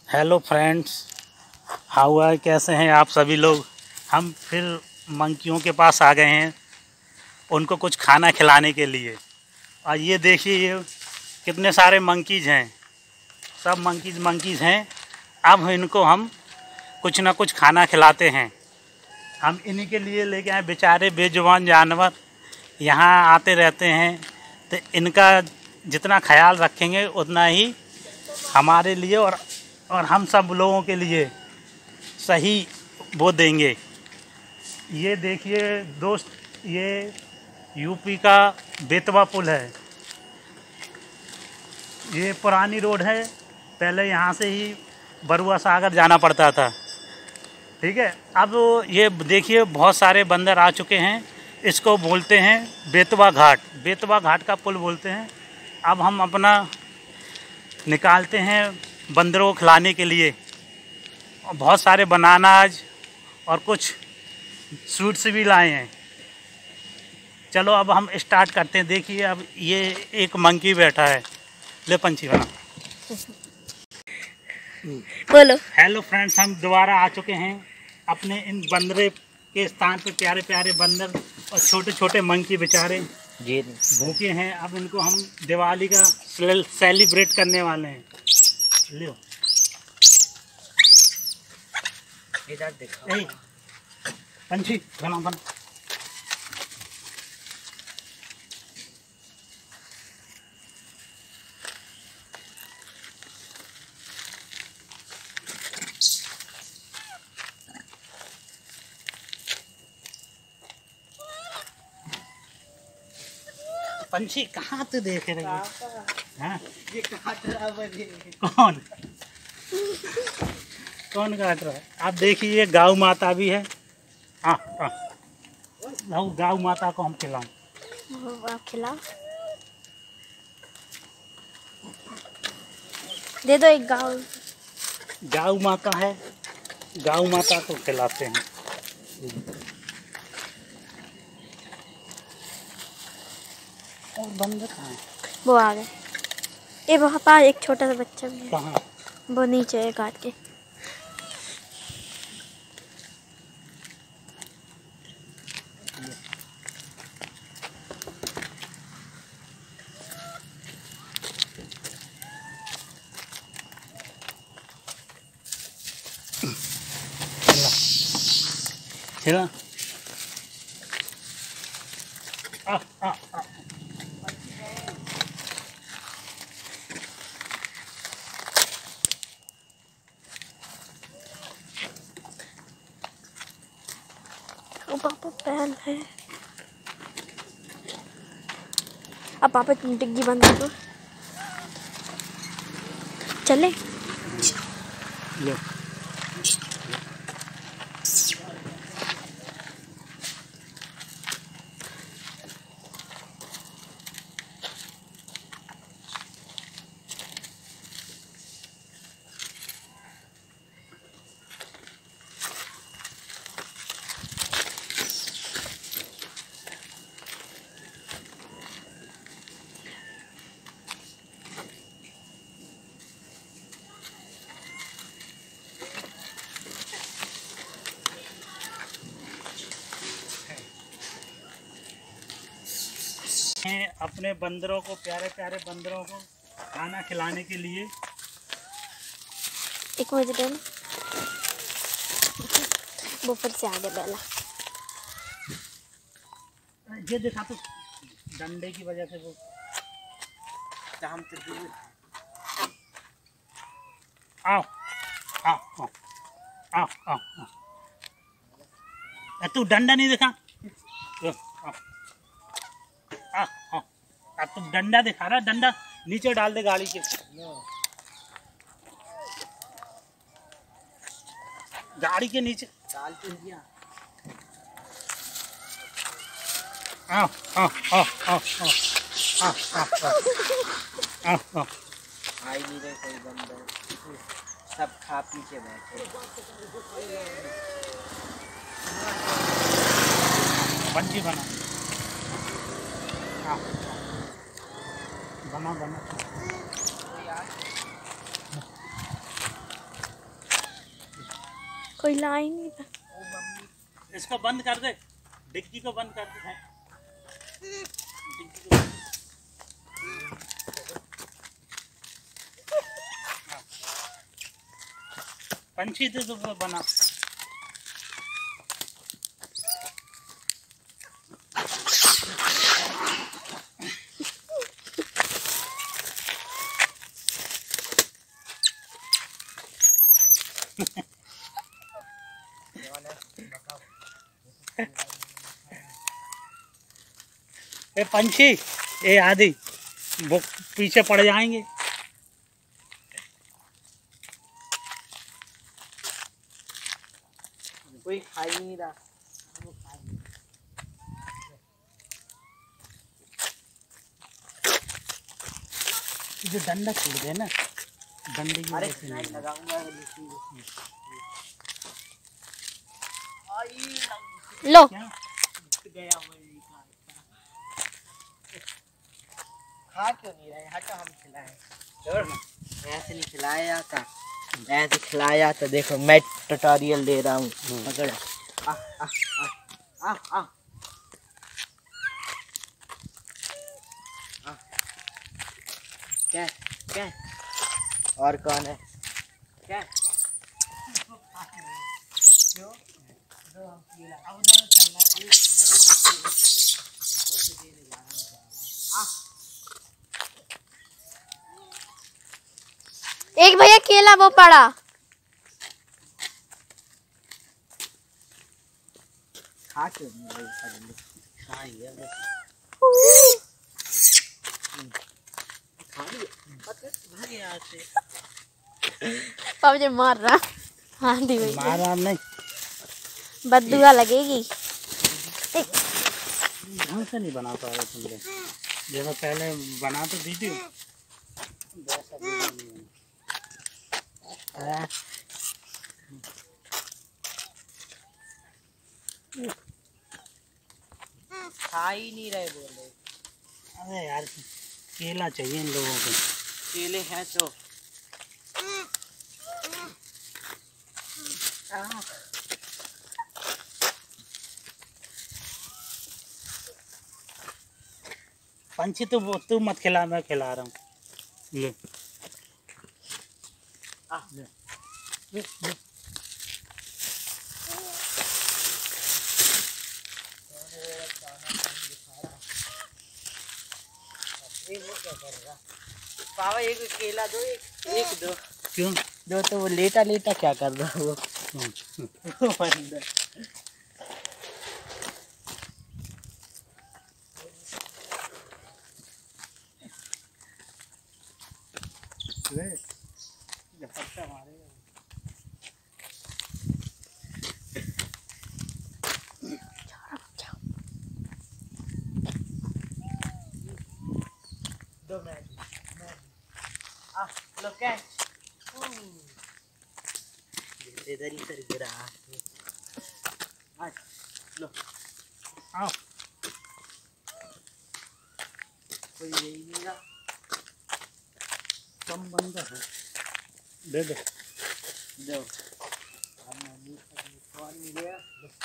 Hello friends, how are, कैसे हैं आप सभी लोग। हम फिर मंकियों के पास आ गए हैं उनको कुछ खाना खिलाने के लिए। और ये देखिए, ये कितने सारे मंकीज़ हैं, सब मंकीज़ हैं। अब इनको हम कुछ ना कुछ खाना खिलाते हैं। हम इन्हीं के लिए लेके आए, बेचारे बेजुबान जानवर यहाँ आते रहते हैं, तो इनका जितना ख्याल रखेंगे उतना ही हमारे लिए और हम सब लोगों के लिए सही वो देंगे। ये देखिए दोस्त, ये यूपी का बेतवा पुल है। ये पुरानी रोड है, पहले यहाँ से ही बरुआ सागर जाना पड़ता था। ठीक है, अब ये देखिए बहुत सारे बंदर आ चुके हैं। इसको बोलते हैं बेतवा घाट, बेतवा घाट का पुल बोलते हैं। अब हम अपना निकालते हैं बंदरों को खिलाने के लिए। और बहुत सारे बनानाज और कुछ स्वीट्स भी लाए हैं। चलो अब हम स्टार्ट करते हैं। देखिए अब ये एक मंकी बैठा है। ले पंछी बना। बोलो। हेलो फ्रेंड्स, हम दोबारा आ चुके हैं अपने इन बंदरे के स्थान पे। प्यारे प्यारे बंदर और छोटे छोटे मंकी बेचारे भूखे हैं। अब इनको हम दिवाली का सेलिब्रेट करने वाले हैं। लो पंछी बना। पंछी कहाँ तो देख रहे हैं? हाँ? ये काट रहा है। कौन काट रहा है? आप देखिए, ये गौ माता भी है। गौ माता को हम खिलाऊं। आप खिलाओ, दे दो एक गाँव। गौ माता है, गौ माता को खिलाते हैं। और बंदर कहाँ है? वो आ गए। ये वहाँ पास एक छोटा सा बच्चा भी है। कहाँ? वो नीचे है काट के। चला पापा पैन है। अब पापा डिग्गी बंद कर दो। चले लो। अपने बंदरों को, प्यारे प्यारे बंदरों को खाना खिलाने के लिए। एक मुझे देना। वो फिर से आगे पहला। ये देखा तो डंडे की वजह से वो हम आओ आओ आओ आओ आओ। तू डंडा नहीं देखा? अब तुम डंडा दिखा रहा, डंडा नीचे डाल दे गाड़ी के। गाड़ी के नीचे डाल के दिया। आओ आओ आओ आओ आओ आओ आओ। आई नहीं रहे कोई बंदर, सब खा पी के बैठे। पंछी बना बना बना। कोई ला ही नहीं रहा। इसको बंद कर दे, डिग्गी को बंद कर दे। डिग्गी को पंछी दे तो बना। ए पंछी, ए आदि वो पीछे पड़ जाएंगे। कोई खा ही नहीं रहा। जो डंडा छोड़ दे ना, डंडे की अरे वजह से नहीं लगाऊंगा। लो क्या? गया खा क्यों नहीं रहे? हटो हम खिलाए। ऐसे नहीं खिलाया जाता, ऐसे खिलाया जाता। देखो मैं ट्यूटोरियल दे रहा हूँ। पकड़। आ आ आ आ आ आ। क्या क्या और कौन है? क्या क्यों? एक भैया केला वो पड़ा। खा क्यों नहीं रहे? खाएंगे खा लिया यहाँ से। पापा मुझे मार रहा। हाँ दी भैया मारा नहीं, बददुआ लगेगी। ढंग से नहीं बना पा रहे तुम लोग। जैसा पहले बना तो वीडियो वैसा वीडियो नहीं बना। खा ही नहीं रहे बोले। अरे यार केला चाहिए इन लोगों को। केले हैं तो पंछी तो वो तू मत खिला, मैं खिला रहा हूँ। ले ले, ले। पापा एक केला दो। एक दो। क्यों? दो तो वो लेटा लेटा क्या कर रहा है वो? अंदर। झपट्टा मारेगा। दो मिनट। लो कैच। इधर ही सर गिरा। लो आओ कोई यही नहीं रहा। कम बंद है, दे दे। दो कौन मिलेगा?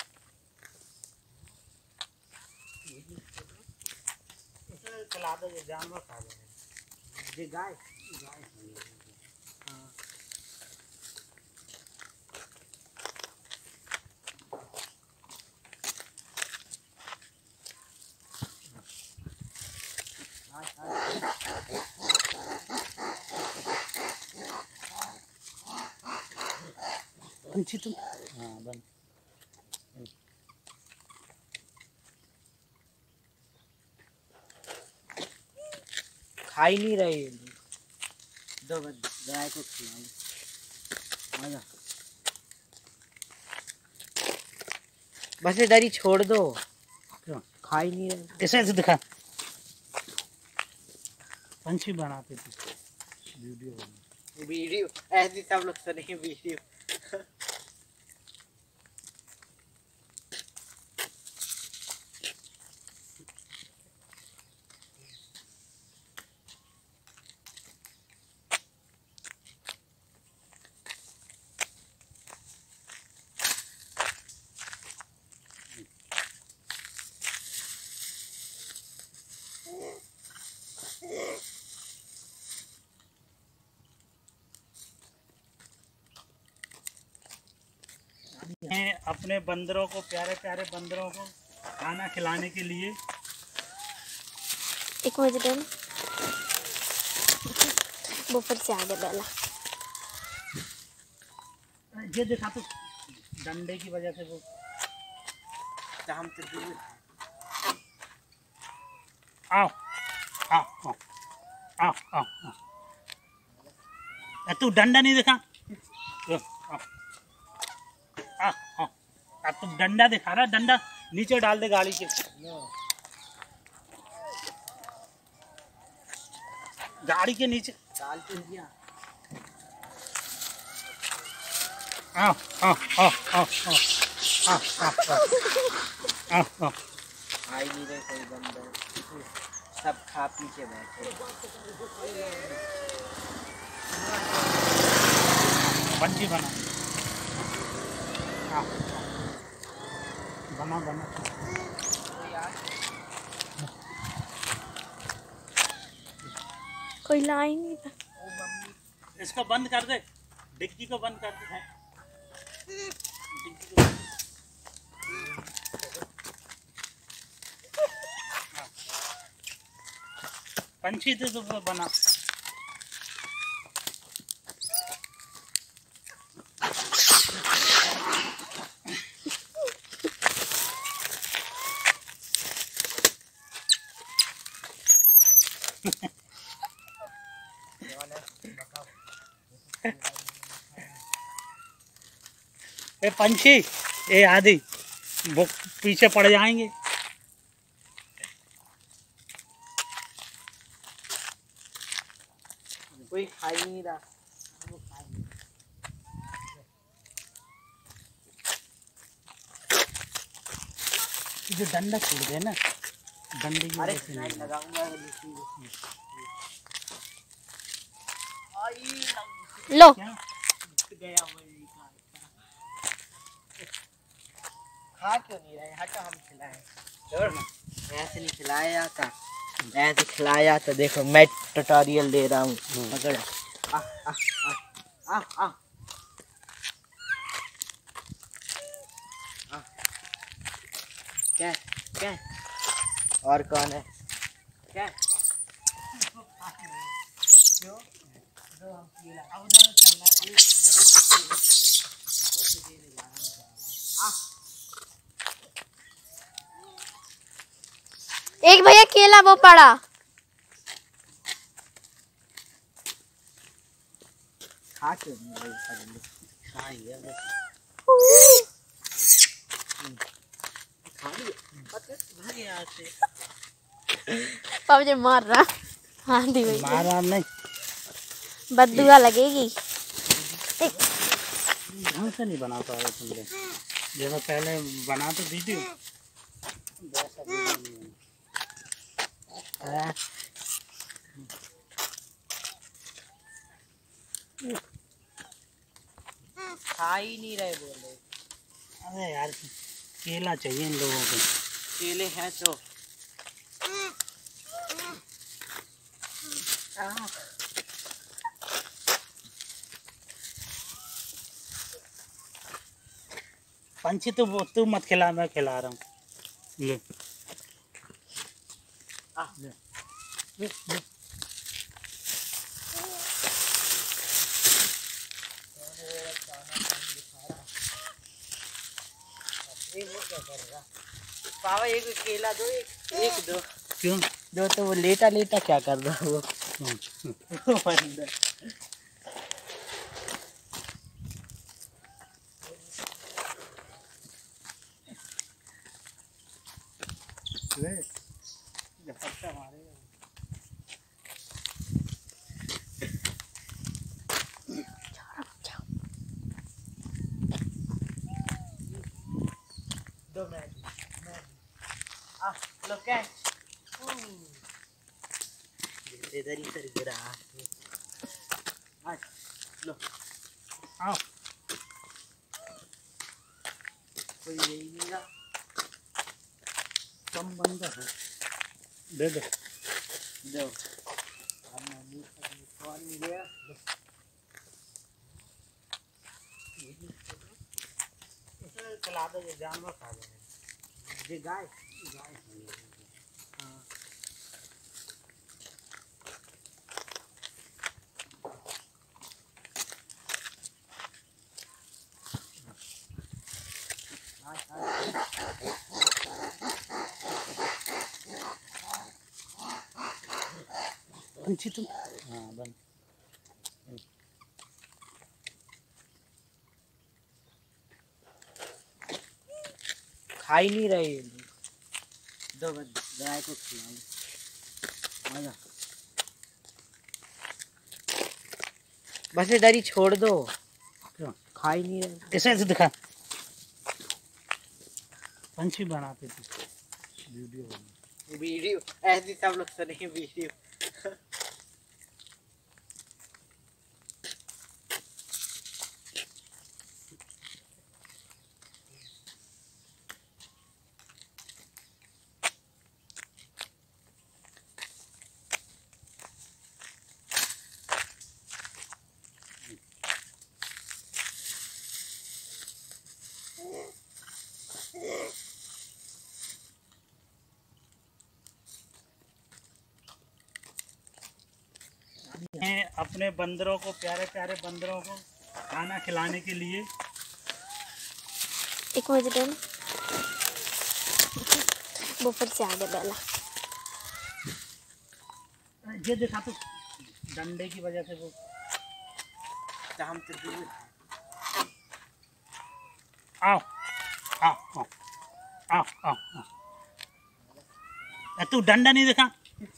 खिला दो, ये जानवर खा जाएगा। ये गाय गाय हाँ। पंछी तुम, हाँ बंद। खा ही नहीं रहे ये लोग। दो बस गाय को खिलाओ। आजा बस इधर ही छोड़ दो। क्यों? खा ही नहीं रहे। ऐसे ऐसे दिखा, पंछी बनाते थे वीडियो बना। वीडियो ऐसी सब लोग सुने वीडियो। हैं अपने बंदरों को, प्यारे प्यारे बंदरों को खाना खिलाने के लिए। एक मुझे दे ना। वो फिर से आगे बेला। ये देखा तो डंडे की वजह से वो हम तो दूर आओ आओ आओ आओ आओ आओ। तू डंडा नहीं देखा? अब तुम डंडा दिखा रहा, डंडा नीचे डाल दे गाड़ी के, गाड़ी के नीचे डाल तो दिया। आओ आओ आओ आओ आओ आओ आओ आओ। आई नहीं रहे कोई बंदर, सब खा पी के बैठे। पंछी बना बना बना। कोई लाई नहीं था। इसको बंद कर दे, डिग्गी को बंद कर दे, डिग्गी को। पंछी थे तो बना। ए पंछी, ए आदि वो पीछे पड़ जाएंगे। कोई खा ही नहीं रहा। जो डंडा छोड़ दे ना, डंडे की अरे वजह से नहीं लगाऊंगा। लो क्या? गया खा क्यों नहीं रहे? हटो हम खिलाएं। ऐसे नहीं खिलाया जाता, ऐसे खिलाया तो देखो मैं ट्यूटोरियल दे रहा हूँ। पकड़ आ आ आ आ आ। क्या क्या और कौन है? क्या क्यों? दो हम खिला अब उधर चलना एक भैया केला वो पड़ा। खा क्यों नहीं रहे? खाएंगे खा लिया यहाँ से। पापा मुझे मार रहा। हाँ दी भाई मारा नहीं, बददुआ लगेगी। ढंग से नहीं बना पा रहे तुम लोग, जैसा पहले बना तो वीडियो वैसा वीडियो नहीं बना। खा ही नहीं रहे बोले। अरे यार केला चाहिए इन लोगों को। केले हैं तो पंछी तो तू मत खिला, मैं खिला रहा हूँ। ले ले ले। पापा एक केला दो, एक दो। क्यों? दो तो वो लेटा लेटा क्या कर रहा है वो बंदर। ले झपट्टा मारेगा। दो मिनट लो कैच। इधर ही सर गिरा। लो आओ कोई यही नहीं रहा। कम बंदा है, दे दो दो कौन नहीं गया? खिला दो, ये जानवर खा जाएगा। ये गाय पंछी तुम, हाँ बंद। खा ही नहीं रहे ये लोग। दो बस गाय को खिलाओ, मजा। बस इधर ही छोड़ दो, क्यों? खा ही नहीं रहे। ऐसे ऐसे दिखा, पंछी बनाते थे वीडियो। वीडियो ऐसे सब लोग सुने वीडियो। हैं अपने बंदरों को, प्यारे प्यारे बंदरों को खाना खिलाने के लिए। एक मिनट दे, वो फिर से आगे बेला। ये देखा तो डंडे की वजह से वो हम तो दूर आओ आओ आओ आओ आओ आओ। तू डंडा नहीं देखा,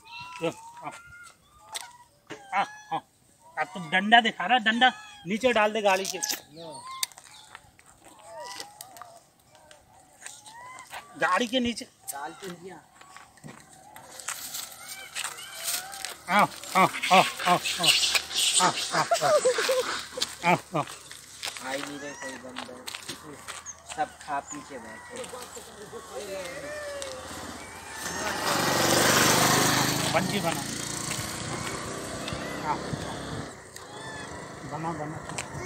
अब तुम डंडा दिखा रहा, डंडा नीचे डाल दे गाड़ी के, गाड़ी के नीचे डाल तो दिया। आओ आओ आओ आओ आओ आओ आओ आओ। आई नहीं रहे कोई बंदर, सब खा पी के बैठे। पंछी बना, हाँ बना बना।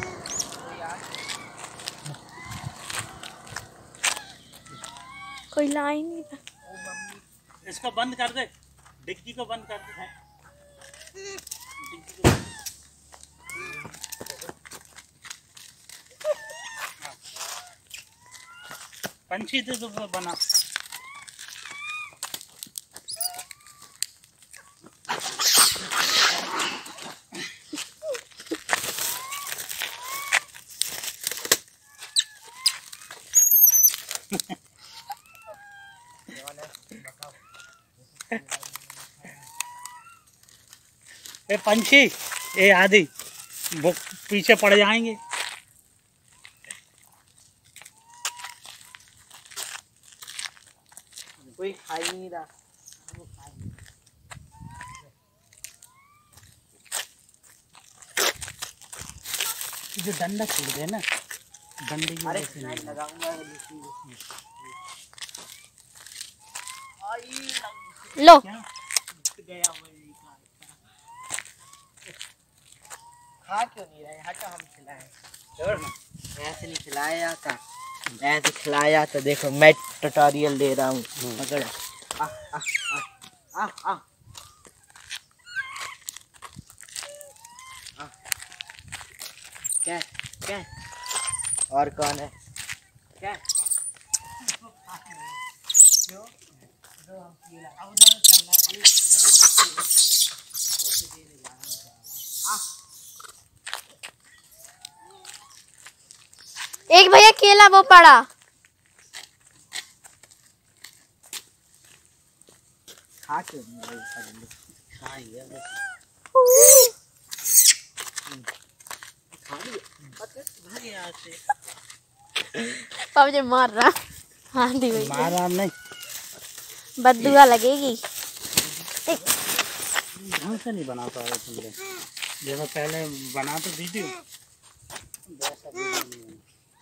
कोई लाई नहीं था। इसको बंद कर दे, डिग्गी को बंद कर दे, डिग्गी को। पंछी थे तो बना। ए पंछी, ए आदि वो पीछे पड़ जाएंगे। कोई खा ही नहीं रहा। जो डंडा छोड़ दे ना, डंडे की अरे वजह से नहीं लगाऊंगा। लो क्या? गया खा क्यों नहीं रहे? हटो हम खिलाए। ऐसे नहीं खिलाया जाता, ऐसे खिलाया तो देखो मैं ट्यूटोरियल दे रहा हूँ। पकड़ आ आ आ आ आ क्या क्या और कौन है क्या? क्यों? दो हम खिला अब उधर चलना एक भैया केला वो पड़ा। खा क्यों नहीं रहे? खाएंगे भाग यहाँ से। पापा मुझे मार रहा। हाँ दी भैया, मारा नहीं, बददुआ लगेगी। ढंग से नहीं बना पा रहे तुम लोग, जैसा पहले बना तो दी थी वैसा भी नहीं बना।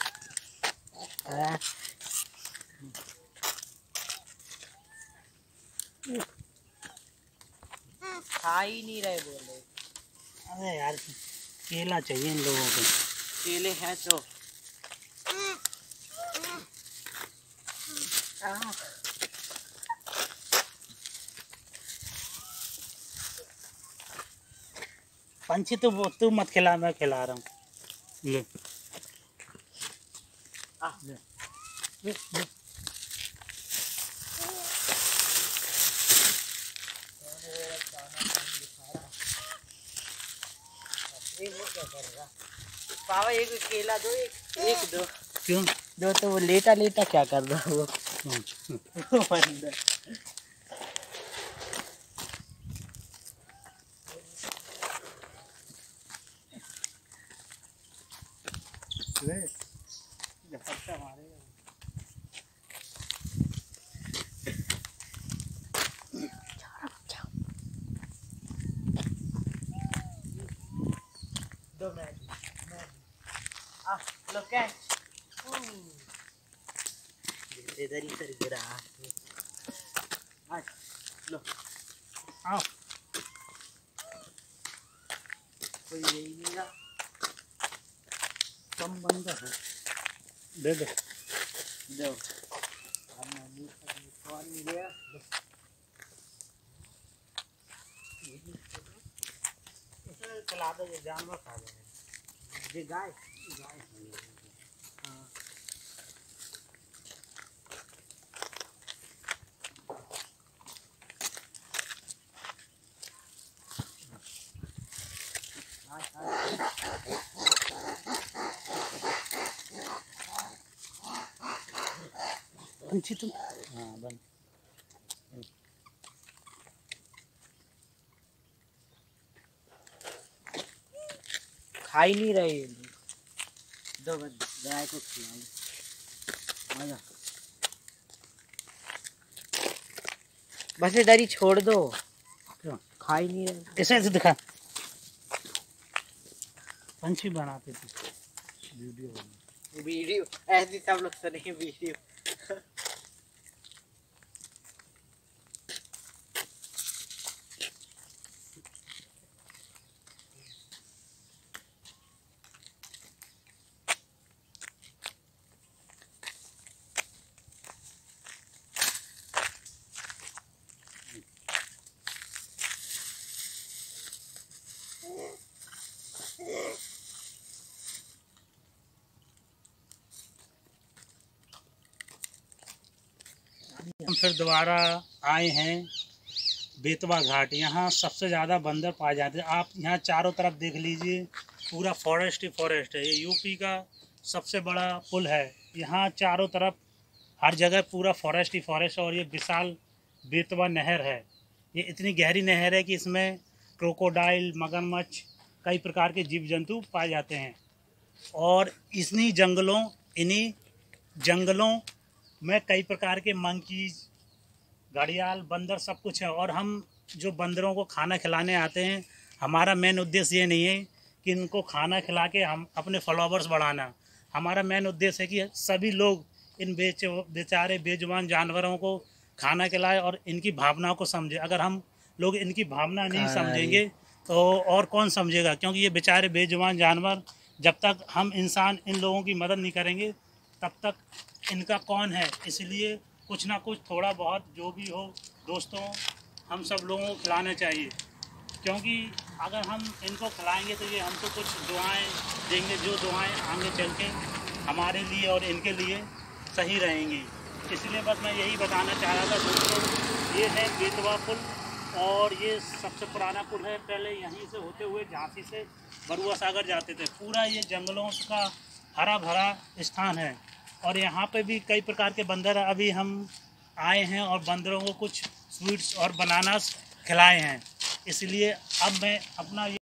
खा ही नहीं रहे बोले। अरे यार केला चाहिए इन लोगों को। केले हैं तो पंछी तो तू मत खिला, मैं खिला रहा हूँ। ये पापा एक केला दो, एक दो। क्यों? दो तो वो लेटा लेटा क्या कर रहा है वो अंदर। दो मैगी लो कैच। इधर ही सर गिरा। लो आओ। कोई यही नहीं रहा। कम बंद है, दे दो। दो कौन गया? खिला दो, ये जानवर खा जाएगा। ये गाय गाय हाँ। पंछी तुम, हाँ बंद। खा ही नहीं रहे ये लोग। दो बस गाय को खिलाओ। आजा बस इधर ही छोड़ दो। क्यों? खा ही नहीं रहे। ऐसे ऐसे दिखा, पंछी बनाते थे वीडियो बना। वीडियो ऐसी सब लोग सुने वीडियो। हम फिर दोबारा आए हैं बेतवा घाट। यहाँ सबसे ज़्यादा बंदर पाए जाते हैं। आप यहाँ चारों तरफ देख लीजिए, पूरा फॉरेस्ट ही फॉरेस्ट है। ये यूपी का सबसे बड़ा पुल है। यहाँ चारों तरफ हर जगह पूरा फॉरेस्ट ही फॉरेस्ट है। और ये विशाल बेतवा नहर है। ये इतनी गहरी नहर है कि इसमें क्रोकोडाइल, मगरमच्छ, कई प्रकार के जीव जंतु पाए जाते हैं। और इन्हीं जंगलों में कई प्रकार के मंकीज, घड़ियाल, बंदर सब कुछ है। और हम जो बंदरों को खाना खिलाने आते हैं, हमारा मेन उद्देश्य ये नहीं है कि इनको खाना खिला के हम अपने फॉलोवर्स बढ़ाना। हमारा मेन उद्देश्य है कि सभी लोग इन बेचारे बेजुबान जानवरों को खाना खिलाए और इनकी भावनाओं को समझे। अगर हम लोग इनकी भावना नहीं समझेंगे तो और कौन समझेगा? क्योंकि ये बेचारे बेजुबान जानवर, जब तक हम इंसान इन लोगों की मदद नहीं करेंगे तब तक इनका कौन है। इसलिए कुछ ना कुछ थोड़ा बहुत जो भी हो दोस्तों, हम सब लोगों को खिलाना चाहिए। क्योंकि अगर हम इनको खिलाएंगे तो ये हमको कुछ दुआएं देंगे, जो दुआएं आगे चल के हमारे लिए और इनके लिए सही रहेंगी। इसलिए बस मैं यही बताना चाह रहा था दोस्तों। ये है बेतवा पुल और ये सबसे पुराना पुल है। पहले यहीं से होते हुए झांसी से बरुआ सागर जाते थे। पूरा ये जंगलों का हरा भरा स्थान है। और यहाँ पे भी कई प्रकार के बंदर, अभी हम आए हैं और बंदरों को कुछ स्वीट्स और बनानास खिलाए हैं। इसलिए अब मैं अपना